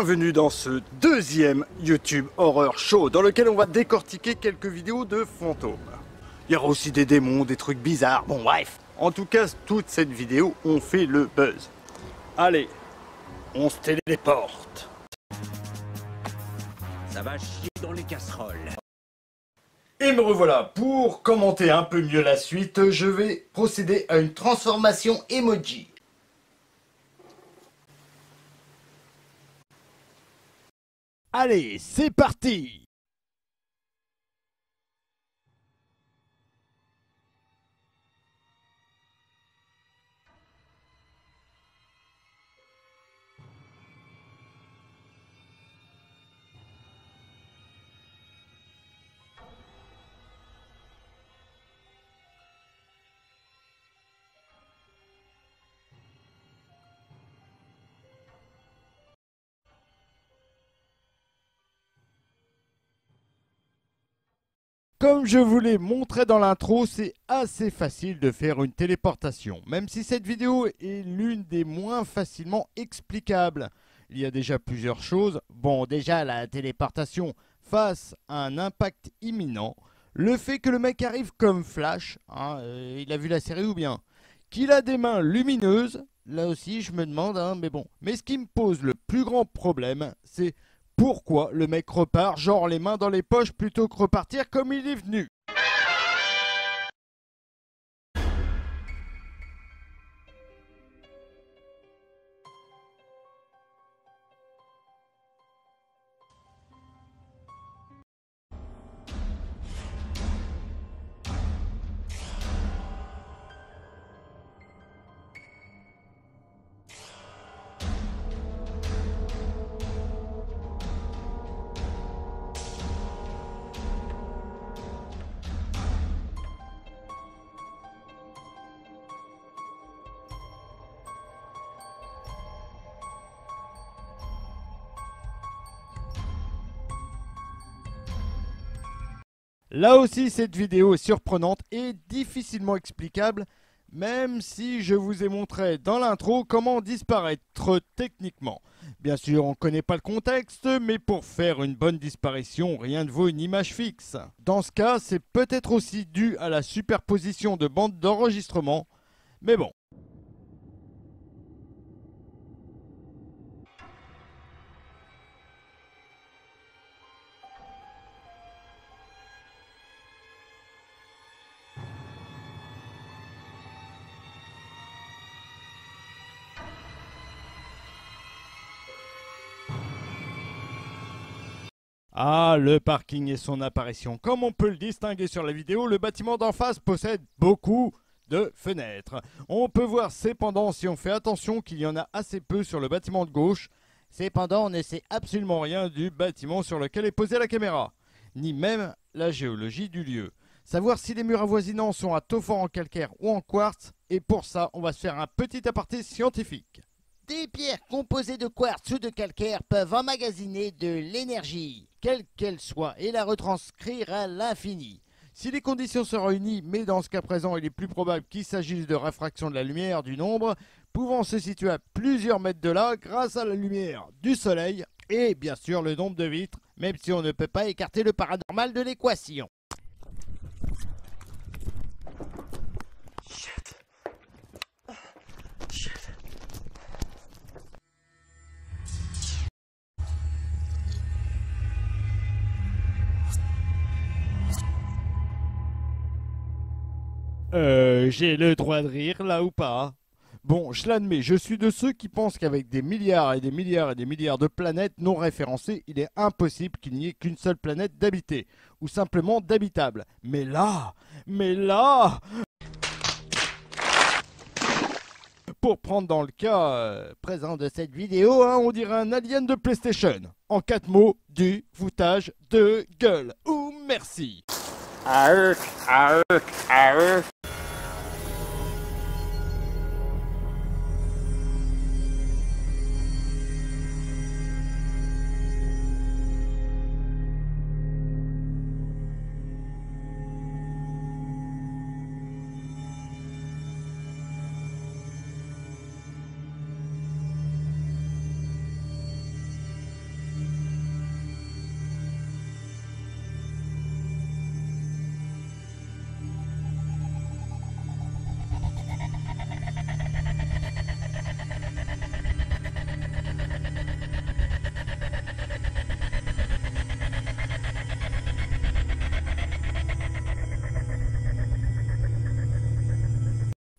Bienvenue dans ce deuxième YouTube Horror Show dans lequel on va décortiquer quelques vidéos de fantômes. Il y aura aussi des démons, des trucs bizarres, bon bref. En tout cas, toutes ces vidéos ont fait le buzz. Allez, on se téléporte. Ça va chier dans les casseroles. Et me revoilà. Pour commenter un peu mieux la suite, je vais procéder à une transformation emoji. Allez, c'est parti! Comme je vous l'ai montré dans l'intro, c'est assez facile de faire une téléportation, même si cette vidéo est l'une des moins facilement explicables. Il y a déjà plusieurs choses. Bon, déjà la téléportation face à un impact imminent, le fait que le mec arrive comme Flash, il a vu la série ou bien, qu'il a des mains lumineuses, là aussi je me demande, mais bon. Mais ce qui me pose le plus grand problème, c'est pourquoi le mec repart, genre les mains dans les poches, plutôt que repartir comme il est venu? Là aussi, cette vidéo est surprenante et difficilement explicable, même si je vous ai montré dans l'intro comment disparaître techniquement. Bien sûr, on ne connaît pas le contexte, mais pour faire une bonne disparition, rien ne vaut une image fixe. Dans ce cas, c'est peut-être aussi dû à la superposition de bandes d'enregistrement, mais bon. Ah, le parking et son apparition. Comme on peut le distinguer sur la vidéo, le bâtiment d'en face possède beaucoup de fenêtres. On peut voir cependant, si on fait attention, qu'il y en a assez peu sur le bâtiment de gauche. Cependant, on ne sait absolument rien du bâtiment sur lequel est posée la caméra, ni même la géologie du lieu. Savoir si les murs avoisinants sont à taux fort en calcaire ou en quartz, et pour ça, on va se faire un petit aparté scientifique. Des pierres composées de quartz ou de calcaire peuvent emmagasiner de l'énergie, quelle qu'elle soit, et la retranscrire à l'infini. Si les conditions sont réunies, mais dans ce cas présent, il est plus probable qu'il s'agisse de réfraction de la lumière du nombre, pouvant se situer à plusieurs mètres de là grâce à la lumière du soleil et bien sûr le nombre de vitres, même si on ne peut pas écarter le paranormal de l'équation. J'ai le droit de rire là ou pas? Bon, je l'admets, je suis de ceux qui pensent qu'avec des milliards et des milliards et des milliards de planètes non référencées, il est impossible qu'il n'y ait qu'une seule planète d'habitée, ou simplement d'habitable. Mais là, pour prendre dans le cas présent de cette vidéo, on dirait un alien de PlayStation. En 4 mots, du foutage de gueule. Ou merci. Arc, arc, arc.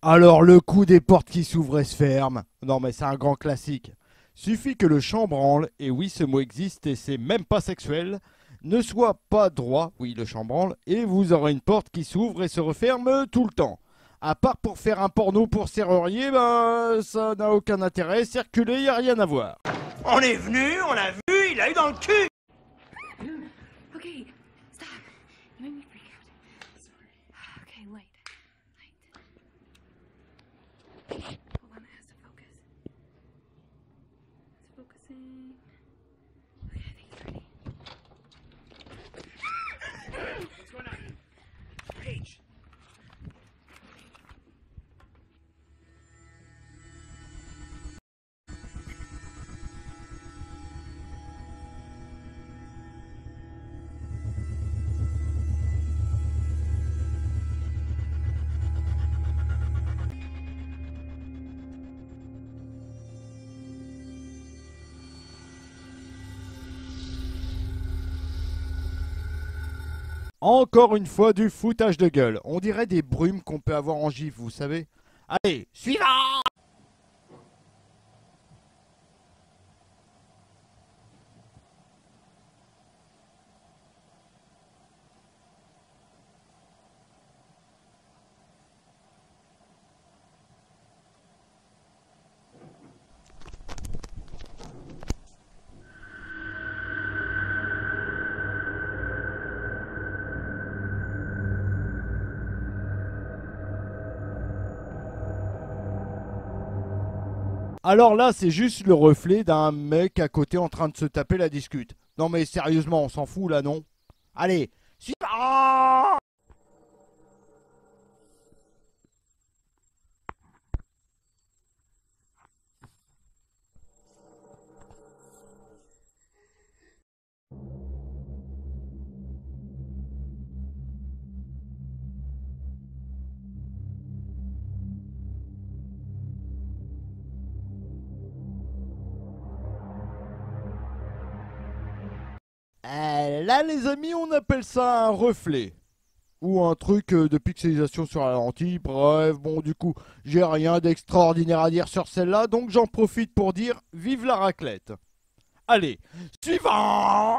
Alors le coup des portes qui s'ouvrent et se ferment. Non mais c'est un grand classique. Suffit que le chambranle, et oui ce mot existe et c'est même pas sexuel, ne soit pas droit, oui le chambranle, et vous aurez une porte qui s'ouvre et se referme tout le temps. À part pour faire un porno pour serrurier, ben ça n'a aucun intérêt, circuler, y a rien à voir. On est venu, on l'a vu, il a eu dans le cul. Okay, stop. You made me freak out. Sorry. Okay, light. Hold on, it has to focus. It's focusing. Okay, I think it's ready. What's going on? Paige. Encore une fois du foutage de gueule. On dirait des brumes qu'on peut avoir en gif, vous savez. Allez, suivant. Alors là, c'est juste le reflet d'un mec à côté en train de se taper la discute. Non mais sérieusement, on s'en fout là, non? Allez, suivant. Là, les amis, on appelle ça un reflet. Ou un truc de pixelisation sur la lentille. Bref, bon, du coup, j'ai rien d'extraordinaire à dire sur celle-là, donc j'en profite pour dire vive la raclette. Allez, suivant.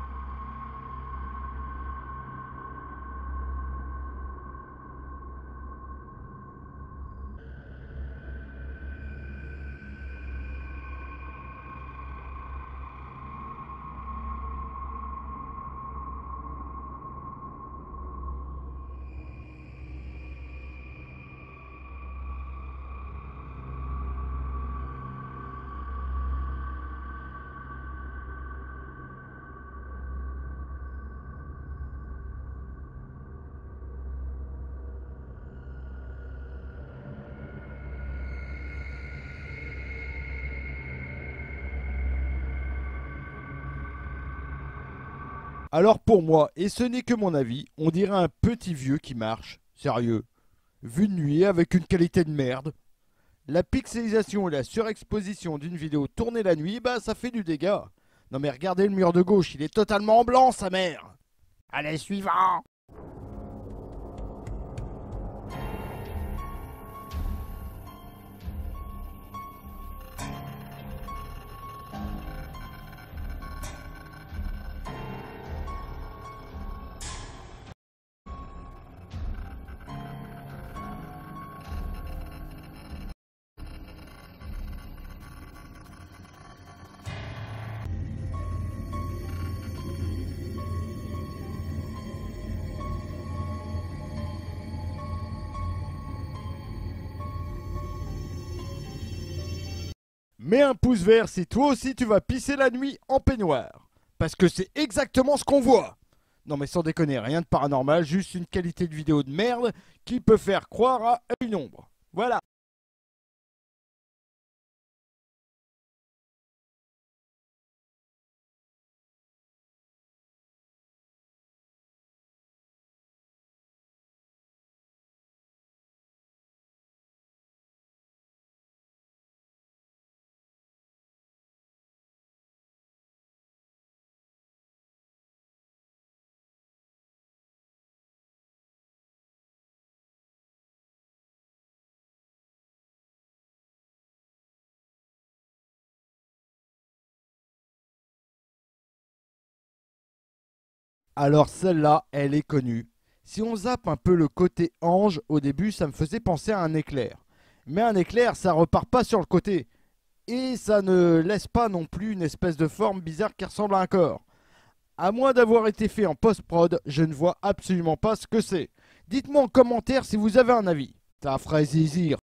Alors pour moi, et ce n'est que mon avis, on dirait un petit vieux qui marche, sérieux, vu de nuit avec une qualité de merde. La pixelisation et la surexposition d'une vidéo tournée la nuit, bah ça fait du dégât. Non mais regardez le mur de gauche, il est totalement en blanc sa mère. Allez, suivant. Mets un pouce vert si toi aussi tu vas pisser la nuit en peignoir. Parce que c'est exactement ce qu'on voit. Non mais sans déconner, rien de paranormal, juste une qualité de vidéo de merde qui peut faire croire à une ombre. Voilà. Alors celle-là, elle est connue. Si on zappe un peu le côté ange, au début, ça me faisait penser à un éclair. Mais un éclair, ça repart pas sur le côté. Et ça ne laisse pas non plus une espèce de forme bizarre qui ressemble à un corps. À moins d'avoir été fait en post-prod, je ne vois absolument pas ce que c'est. Dites-moi en commentaire si vous avez un avis. Ça ferait zizir.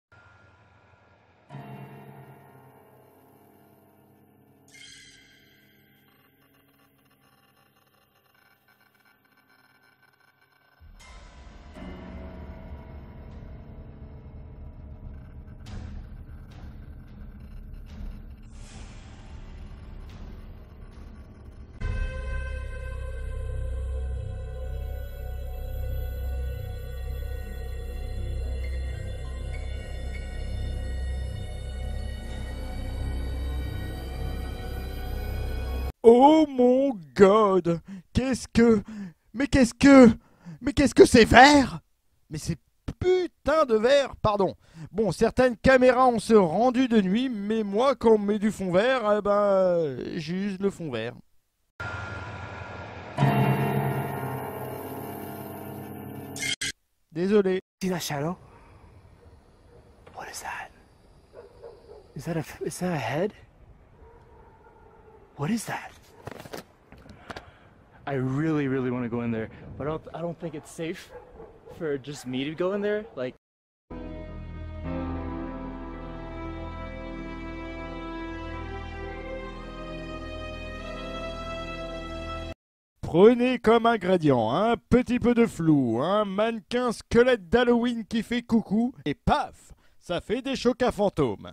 Oh mon god! Qu'est-ce que... Mais qu'est-ce que... Mais qu'est-ce que c'est vert? Mais c'est putain de vert, pardon. Bon, certaines caméras ont se rendu de nuit, mais moi, quand on met du fond vert, eh ben, j'use le fond vert. Désolé. See that shadow? What is that? Is that a head? What is that? I really want to go in there, but I don't think it's safe for just me to go in there. Like, Prenez comme ingrédient un petit peu de flou, un mannequin squelette d'Halloween qui fait coucou, et paf, ça fait des chocs à fantômes.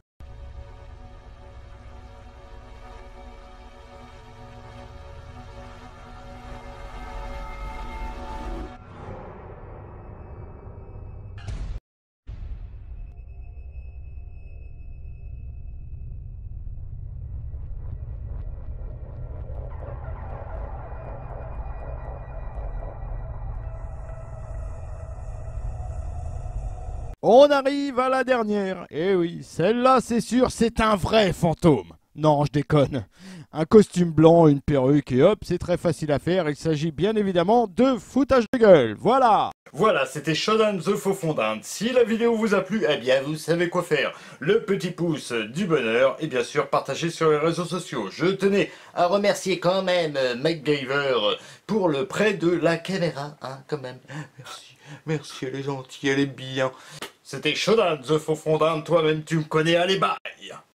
On arrive à la dernière. Eh oui, celle-là, c'est sûr, c'est un vrai fantôme. Non, je déconne. Un costume blanc, une perruque et hop, c'est très facile à faire. Il s'agit bien évidemment de foutage de gueule. Voilà. Voilà, c'était Shodan the Faux Fond d'Inde. Si la vidéo vous a plu, eh bien vous savez quoi faire. Le petit pouce du bonheur et bien sûr partager sur les réseaux sociaux. Je tenais à remercier quand même MacGyver pour le prêt de la caméra, hein, quand même. Merci, merci, elle est gentille, elle est bien. C'était Shodan the Faux Fond d'Inde, toi-même tu me connais, allez bye.